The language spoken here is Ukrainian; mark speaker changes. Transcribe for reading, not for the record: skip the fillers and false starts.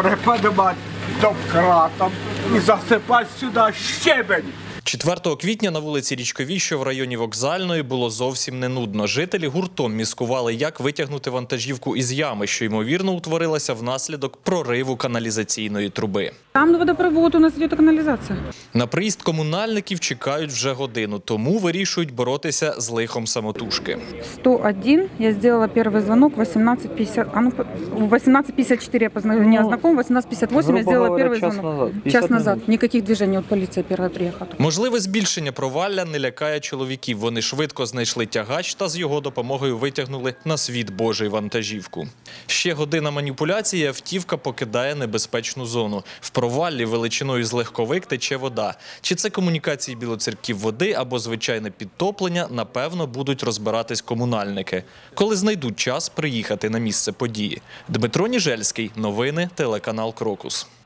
Speaker 1: приподнимать домкратом і засипати сюди щебень.
Speaker 2: 4 квітня на вулиці Річковій, що в районі Вокзальної, було зовсім не нудно. Жителі гуртом міскували, як витягнути вантажівку із ями, що, ймовірно, утворилася внаслідок прориву каналізаційної труби.
Speaker 3: Там водопровод, у нас йде каналізація.
Speaker 2: На приїзд комунальників чекають вже годину, тому вирішують боротися з лихом самотужки.
Speaker 3: 101, я зробила перший дзвонок, 18:50, 18:54 я позвонила знакомым, 18:58 я зробила перший дзвонок. Час назад. Ніяких движень, от поліція перша приїхала.
Speaker 2: Можливе збільшення провалля не лякає чоловіків. Вони швидко знайшли тягач та з його допомогою витягнули на світ Божий вантажівку. Ще година маніпуляції, автівка покидає небезпечну зону. В проваллі величиною з легковик тече вода. Чи це комунікації білоцерків води або звичайне підтоплення, напевно, будуть розбиратись комунальники, коли знайдуть час приїхати на місце події. Дмитро Ніжельський. Новини, телеканал «Крокус».